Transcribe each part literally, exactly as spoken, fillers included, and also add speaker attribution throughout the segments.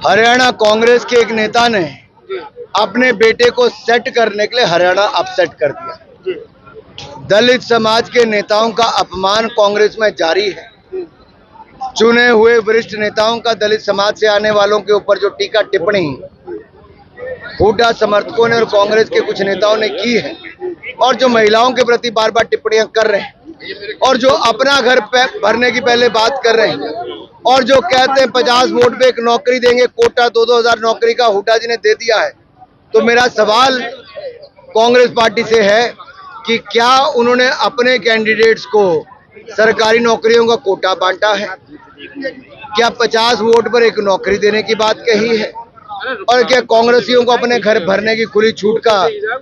Speaker 1: हरियाणा कांग्रेस के एक नेता ने अपने बेटे को सेट करने के लिए हरियाणा अपसेट कर दिया। दलित समाज के नेताओं का अपमान कांग्रेस में जारी है। चुने हुए वरिष्ठ नेताओं का दलित समाज से आने वालों के ऊपर जो टीका टिप्पणी हुड्डा समर्थकों ने और कांग्रेस के कुछ नेताओं ने की है, और जो महिलाओं के प्रति बार बार टिप्पणियां कर रहे हैं, और जो अपना घर भरने की पहले बात कर रहे हैं, और जो कहते हैं पचास वोट पे एक नौकरी देंगे, कोटा दो दो हजार नौकरी का हुड्डा जी ने दे दिया है। तो मेरा सवाल कांग्रेस पार्टी से है कि क्या उन्होंने अपने कैंडिडेट्स को सरकारी नौकरियों का कोटा बांटा है? क्या पचास वोट पर एक नौकरी देने की बात कही है? और क्या कांग्रेसियों को अपने घर भरने की खुली छूट का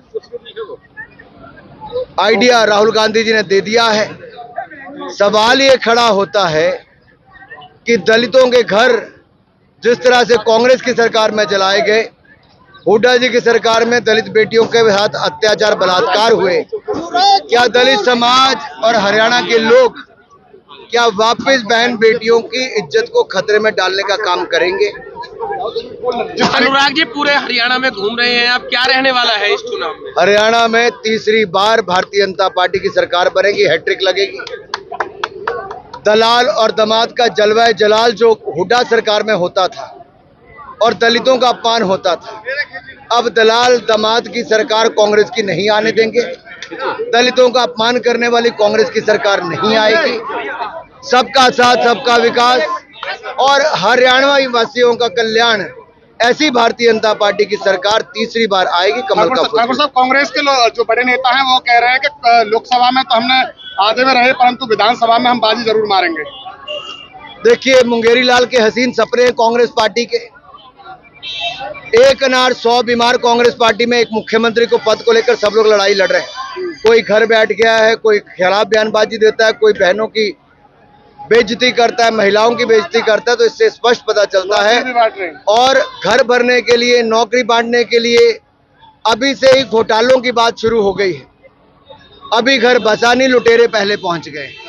Speaker 1: आइडिया राहुल गांधी जी ने दे दिया है? सवाल ये खड़ा होता है कि दलितों के घर जिस तरह से कांग्रेस की सरकार में जलाए गए, हुड्डा जी की सरकार में दलित बेटियों के साथ अत्याचार बलात्कार हुए, क्या दलित समाज और हरियाणा के लोग क्या वापस बहन बेटियों की इज्जत को खतरे में डालने का काम करेंगे?
Speaker 2: अनुराग जी पूरे हरियाणा में घूम रहे हैं, अब क्या रहने वाला है इस चुनाव में?
Speaker 1: हरियाणा में तीसरी बार भारतीय जनता पार्टी की सरकार बनेगी, हैट्रिक लगेगी। दलाल और दामाद का जलवा जलाल जो हुड्डा सरकार में होता था और दलितों का अपमान होता था, अब दलाल दामाद की सरकार कांग्रेस की नहीं आने देंगे। दलितों का अपमान करने वाली कांग्रेस की सरकार नहीं आएगी। सबका साथ, सबका विकास और हरियाणा वासियों का कल्याण, ऐसी भारतीय जनता पार्टी की सरकार तीसरी बार आएगी। कमल का फूल।
Speaker 3: ठाकुर साहब, कांग्रेस के जो बड़े नेता हैं वो कह रहे हैं कि लोकसभा में तो हमने आधे में रहे, परंतु विधानसभा में हम बाजी जरूर मारेंगे।
Speaker 1: देखिए, मुंगेरी लाल के हसीन सपने कांग्रेस पार्टी के। एक अनार सौ बीमार कांग्रेस पार्टी में एक मुख्यमंत्री को पद को लेकर सब लोग लड़ाई लड़ रहे हैं। कोई घर बैठ गया है, कोई खिलाफ बयानबाजी देता है, कोई बहनों की बेइज्जती करता है, महिलाओं की बेइज्जती करता है। तो इससे स्पष्ट पता चलता है। और घर भरने के लिए, नौकरी बांटने के लिए अभी से ही घोटालों की बात शुरू हो गई है। अभी घर बसानी लुटेरे पहले पहुंच गए।